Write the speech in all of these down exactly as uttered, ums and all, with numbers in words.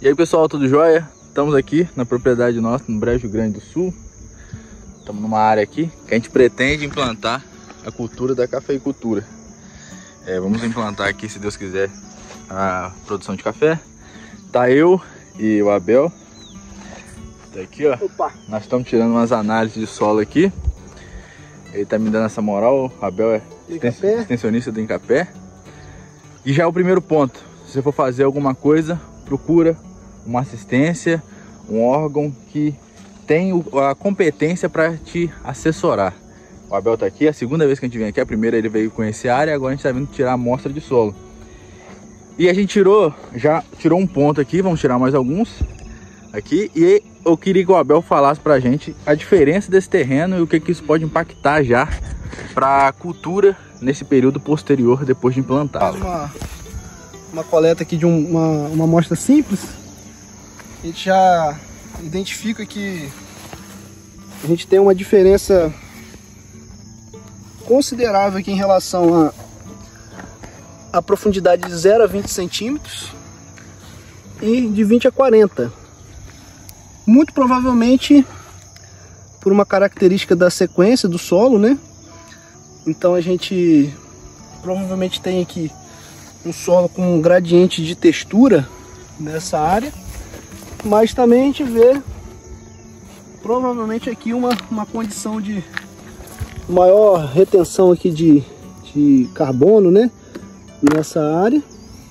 E aí pessoal, tudo jóia? Estamos aqui na propriedade nossa, no Brejo Grande do Sul. Estamos numa área aqui que a gente pretende implantar a cultura da cafeicultura. É, vamos implantar aqui, se Deus quiser, a produção de café. Tá eu e o Abel. Tá aqui, ó. Opa. Nós estamos tirando umas análises de solo aqui. Ele tá me dando essa moral. O Abel é extensionista do Incapé. E já é o primeiro ponto. Se você for fazer alguma coisa, procura uma assistência, um órgão que tem a competência para te assessorar. O Abel tá aqui, a segunda vez que a gente vem aqui, a primeira ele veio conhecer a área, agora a gente tá vindo tirar a amostra de solo. E a gente tirou, já tirou um ponto aqui, vamos tirar mais alguns aqui. E eu queria que o Abel falasse pra gente a diferença desse terreno e o que que isso pode impactar já para a cultura nesse período posterior, depois de implantado. Uma, uma coleta aqui de um, uma, uma amostra simples. A gente já identifica que a gente tem uma diferença considerável aqui em relação a, a profundidade de zero a vinte centímetros e de vinte a quarenta. Muito provavelmente por uma característica da sequência do solo, né? Então a gente provavelmente tem aqui um solo com um gradiente de textura nessa área. Mas também a gente vê provavelmente aqui uma, uma condição de maior retenção aqui de, de carbono, né, nessa área.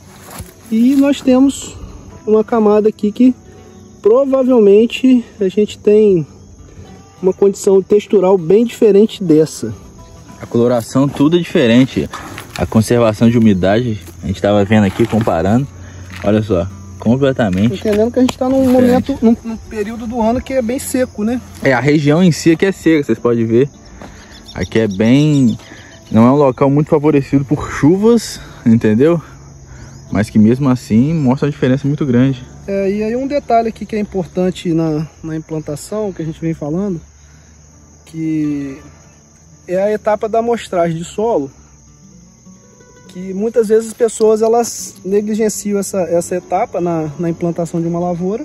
E nós temos uma camada aqui que provavelmente a gente tem uma condição textural bem diferente dessa. A coloração tudo é diferente. A conservação de umidade, a gente estava vendo aqui, comparando. Olha só. Completamente. Entendendo que a gente está num momento, num, num período do ano que é bem seco, né? É, a região em si aqui é seca, vocês podem ver. Aqui é bem... Não é um local muito favorecido por chuvas, entendeu? Mas que mesmo assim mostra uma diferença muito grande. É, e aí um detalhe aqui que é importante na, na implantação, que a gente vem falando, que é a etapa da amostragem de solo. Que muitas vezes as pessoas elas negligenciam essa, essa etapa na, na implantação de uma lavoura,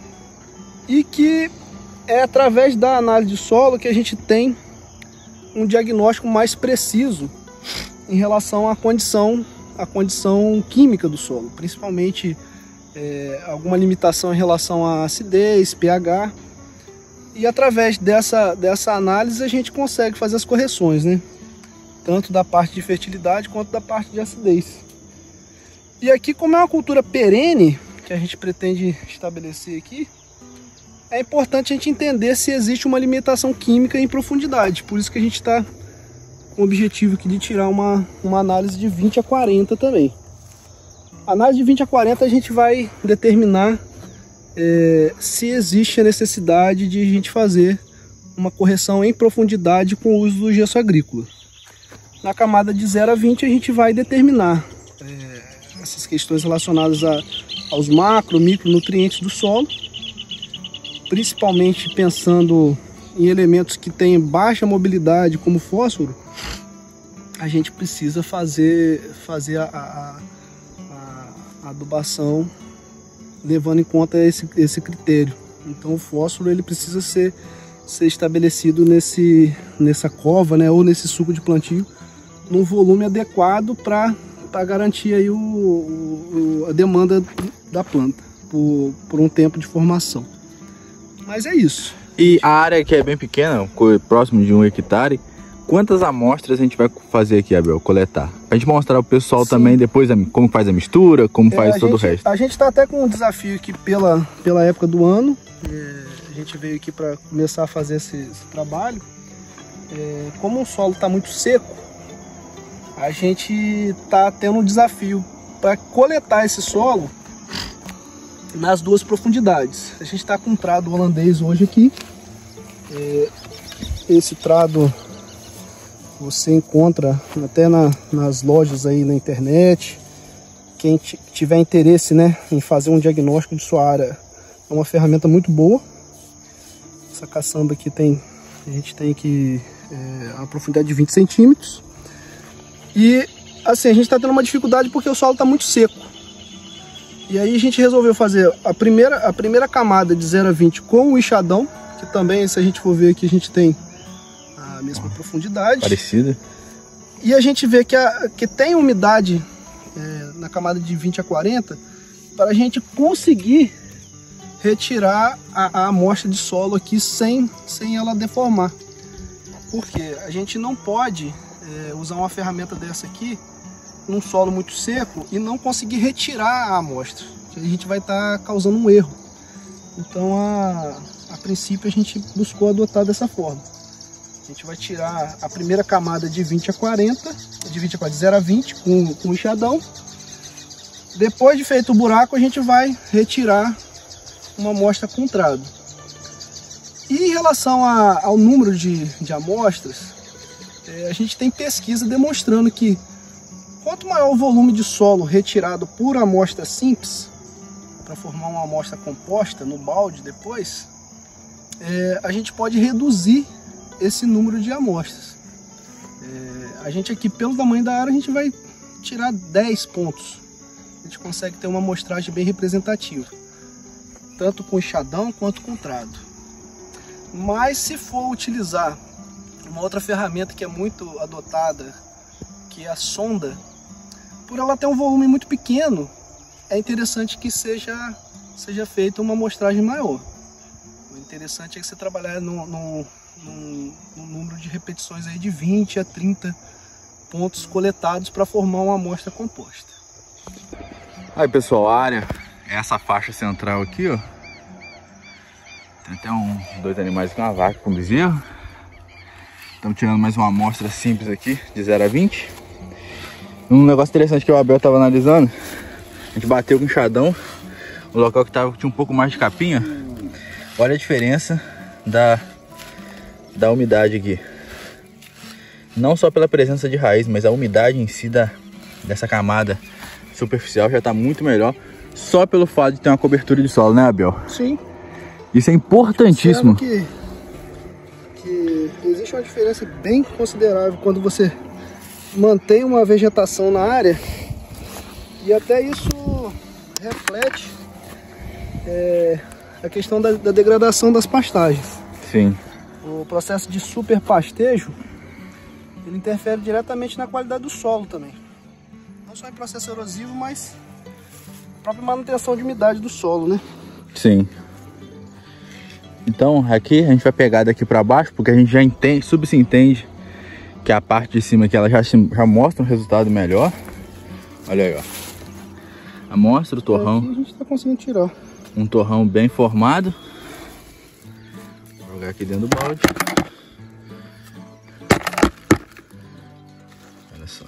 e que é através da análise de solo que a gente tem um diagnóstico mais preciso em relação à condição, à condição química do solo, principalmente é, alguma limitação em relação à acidez, pH, e através dessa, dessa análise a gente consegue fazer as correções, né? Tanto da parte de fertilidade quanto da parte de acidez. E aqui, como é uma cultura perene que a gente pretende estabelecer aqui, é importante a gente entender se existe uma limitação química em profundidade. Por isso que a gente está com o objetivo aqui de tirar uma, uma análise de vinte a quarenta também. A análise de vinte a quarenta a gente vai determinar é, se existe a necessidade de a gente fazer uma correção em profundidade com o uso do gesso agrícola. Na camada de zero a vinte a gente vai determinar é, essas questões relacionadas a, aos macro, micronutrientes do solo, principalmente pensando em elementos que têm baixa mobilidade, como fósforo. A gente precisa fazer, fazer a, a, a, a adubação levando em conta esse, esse critério. Então o fósforo ele precisa ser, ser estabelecido nesse, nessa cova, né, ou nesse suco de plantio, num volume adequado para garantir aí o, o, a demanda da planta por, por um tempo de formação. Mas é isso. E a área que é bem pequena, próximo de um hectare, quantas amostras a gente vai fazer aqui, Abel, coletar? Pra gente mostrar ao pessoal Sim. também depois como faz a mistura, como é, faz todo gente, o resto. A gente está até com um desafio aqui pela, pela época do ano. É, a gente veio aqui para começar a fazer esse, esse trabalho. É, como o solo está muito seco, a gente está tendo um desafio para coletar esse solo nas duas profundidades. A gente está com um trado holandês hoje aqui. É, esse trado você encontra até na, nas lojas aí na internet. Quem tiver interesse, né, em fazer um diagnóstico de sua área, é uma ferramenta muito boa. Essa caçamba aqui tem, a gente tem aqui é, a profundidade de vinte centímetros. E assim, a gente está tendo uma dificuldade porque o solo está muito seco. E aí a gente resolveu fazer a primeira, a primeira camada de zero a vinte com o enxadão, que também, se a gente for ver aqui, a gente tem a mesma profundidade. Parecida. E a gente vê que, a, que tem umidade é, na camada de vinte a quarenta, para a gente conseguir retirar a, a amostra de solo aqui sem, sem ela deformar. Porque a gente não pode é, usar uma ferramenta dessa aqui num solo muito seco e não conseguir retirar a amostra. A gente vai estar tá causando um erro. Então, a, a princípio, a gente buscou adotar dessa forma. A gente vai tirar a primeira camada de vinte a quarenta, de vinte a quarenta, de zero a vinte com, com o enxadão. Depois de feito o buraco, a gente vai retirar uma amostra com trado. E em relação a, ao número de, de amostras, é, a gente tem pesquisa demonstrando que quanto maior o volume de solo retirado por amostra simples, para formar uma amostra composta no balde depois, é, a gente pode reduzir esse número de amostras. É, a gente aqui, pelo tamanho da área, a gente vai tirar dez pontos. A gente consegue ter uma amostragem bem representativa, tanto com enxadão quanto com trado. Mas se for utilizar uma outra ferramenta que é muito adotada, que é a sonda, por ela ter um volume muito pequeno, é interessante que seja, seja feita uma amostragem maior. O interessante é que você trabalhar no, no, no, no número de repetições aí de vinte a trinta pontos coletados para formar uma amostra composta. Aí, pessoal, a área é essa faixa central aqui, ó. Tem até um, dois animais aqui, uma vaca com um bezerro. Estamos tirando mais uma amostra simples aqui, de zero a vinte. Um negócio interessante que o Abel estava analisando, a gente bateu com o enxadão, o local que tava, tinha um pouco mais de capinha. Olha a diferença da, da umidade aqui. Não só pela presença de raiz, mas a umidade em si da, dessa camada superficial já está muito melhor, só pelo fato de ter uma cobertura de solo, né, Abel? Sim. Isso é importantíssimo. Que, que existe uma diferença bem considerável quando você mantém uma vegetação na área, e até isso reflete é, a questão da, da degradação das pastagens. Sim. O processo de superpastejo, ele interfere diretamente na qualidade do solo também. Não só em processo erosivo, mas a própria manutenção de umidade do solo, né? Sim. Então aqui a gente vai pegar daqui para baixo, porque a gente já entende, subentende que a parte de cima aqui ela já, já mostra um resultado melhor. Olha aí, ó. Amostra o torrão. Aqui a gente tá conseguindo tirar. Um torrão bem formado. Vou jogar aqui dentro do balde. Olha só.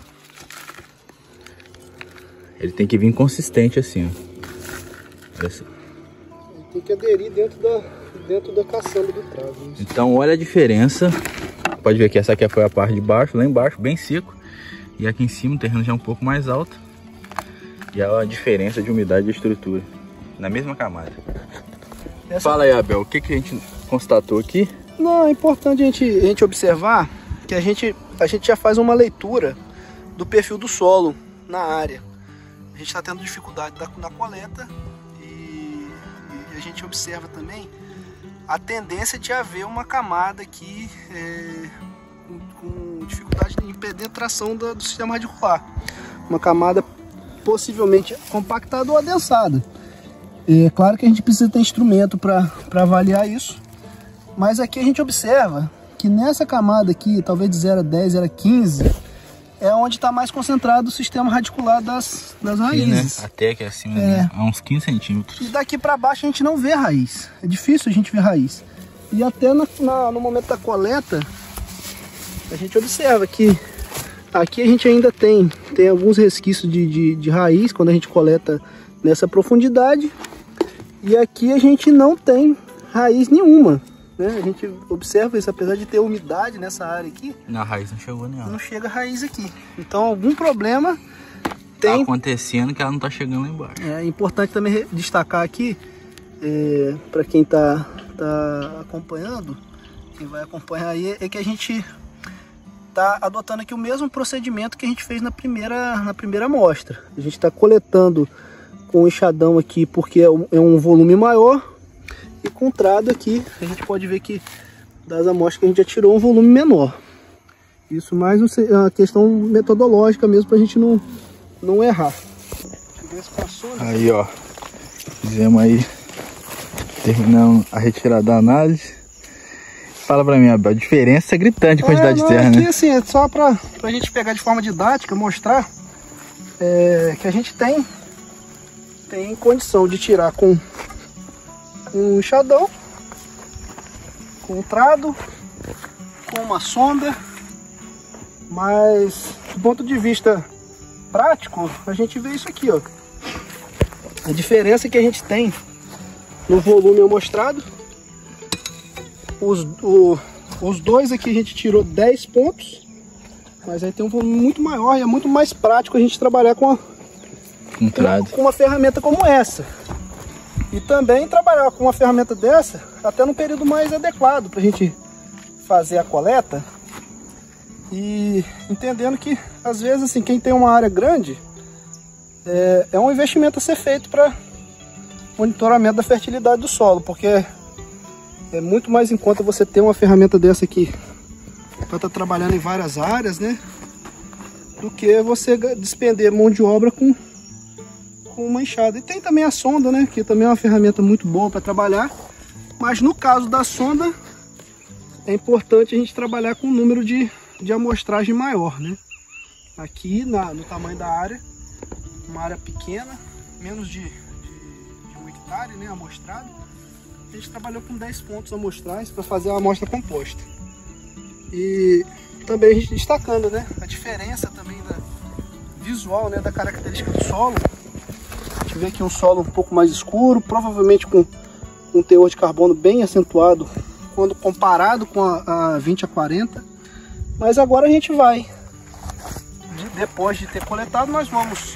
Ele tem que vir consistente assim, ó. Olha só. Ele tem que aderir dentro da, dentro da caçamba do travo. Então olha a diferença. Pode ver que essa aqui foi a parte de baixo, lá embaixo, bem seco. E aqui em cima o terreno já é um pouco mais alto. E a diferença de umidade e estrutura na mesma camada. Essa... Fala aí, Abel, o que, que a gente constatou aqui? Não, é importante a gente, a gente observar que a gente, a gente já faz uma leitura do perfil do solo na área. A gente está tendo dificuldade da, na coleta e, e a gente observa também a tendência de haver uma camada aqui é, com, com dificuldade de penetração do, do sistema radicular. Uma camada possivelmente compactada ou adensada. É claro que a gente precisa ter instrumento para avaliar isso, mas aqui a gente observa que nessa camada aqui, talvez de zero a dez, zero a quinze, é onde está mais concentrado o sistema radicular das, das raízes. Né? Até aqui acima, é. Né? A uns quinze centímetros. E daqui para baixo a gente não vê raiz. É difícil a gente ver raiz. E até na, na, no momento da coleta, a gente observa que aqui a gente ainda tem, tem alguns resquícios de, de, de raiz quando a gente coleta nessa profundidade. E aqui a gente não tem raiz nenhuma. Né? A gente observa isso, apesar de ter umidade nessa área aqui. Na raiz não chegou nenhuma. Não chega raiz aqui. Então algum problema tem. Tá acontecendo que ela não tá chegando lá embaixo. É importante também destacar aqui, é, para quem tá, tá acompanhando, quem vai acompanhar aí, é que a gente tá adotando aqui o mesmo procedimento que a gente fez na primeira, na primeira amostra. A gente está coletando com o enxadão aqui porque é um, é um volume maior, e com o trado aqui a gente pode ver que das amostras que a gente já tirou um volume menor. Isso mais uma questão metodológica mesmo, para a gente não, não errar. Aí ó, fizemos aí, terminamos a retirada da análise. Fala pra mim, Abel, a diferença é gritante a quantidade é, não, de terra, aqui, né? Assim, é só pra, pra gente pegar de forma didática, mostrar é, que a gente tem, tem condição de tirar com um enxadão, com um trado, com uma sonda, mas do ponto de vista prático, a gente vê isso aqui, ó. A diferença que a gente tem no volume amostrado. Os, o, os dois aqui a gente tirou dez pontos, mas aí tem um volume muito maior e é muito mais prático a gente trabalhar com, a, um com, com uma ferramenta como essa. E também trabalhar com uma ferramenta dessa até num período mais adequado para a gente fazer a coleta. E entendendo que às vezes assim, quem tem uma área grande é, é um investimento a ser feito para monitoramento da fertilidade do solo, porque é muito mais em conta você ter uma ferramenta dessa aqui para estar trabalhando em várias áreas, né? Do que você despender mão de obra com, com uma enxada. E tem também a sonda, né? Que também é uma ferramenta muito boa para trabalhar. Mas no caso da sonda, é importante a gente trabalhar com um número de, de amostragem maior, né? Aqui na, no tamanho da área, uma área pequena, menos de, de, de um hectare, né? Amostrado. A gente trabalhou com dez pontos amostrais para fazer a amostra composta. E também a gente destacando, né, a diferença também da visual, né, da característica do solo. A gente vê aqui um solo um pouco mais escuro, provavelmente com um teor de carbono bem acentuado quando comparado com a, a vinte a quarenta. Mas agora a gente vai, depois de ter coletado, nós vamos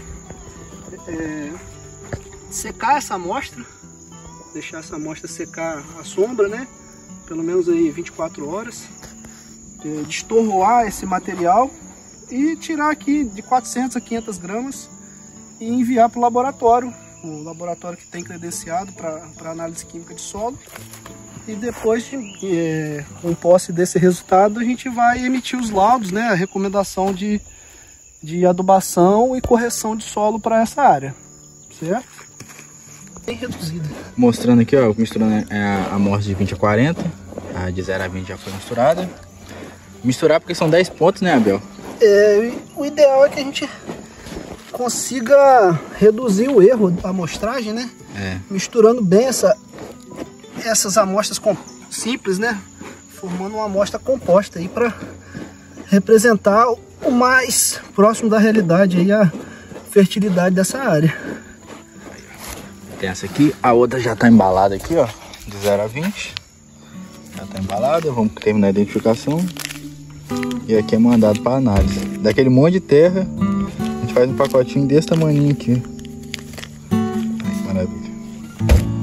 é, secar essa amostra. Deixar essa amostra secar à sombra, né? Pelo menos aí vinte e quatro horas. É, destorroar esse material e tirar aqui de quatrocentas a quinhentas gramas e enviar para o laboratório. O laboratório que tem credenciado para análise química de solo. E depois, de, é, com posse desse resultado, a gente vai emitir os laudos, né? A recomendação de, de adubação e correção de solo para essa área. Certo? Bem reduzida. Mostrando aqui, ó, misturando a amostra de vinte a quarenta, a de zero a vinte já foi misturada. Misturar porque são dez pontos, né, Abel? É, o ideal é que a gente consiga reduzir o erro da amostragem, né? É. Misturando bem essa, essas amostras com, simples, né? Formando uma amostra composta aí para representar o mais próximo da realidade aí a fertilidade dessa área. Tem essa aqui, a outra já tá embalada aqui, ó, de zero a vinte. Já tá embalada, vamos terminar a identificação. E aqui é mandado para análise. Daquele monte de terra, a gente faz um pacotinho desse tamanho aqui. Ai, que maravilha.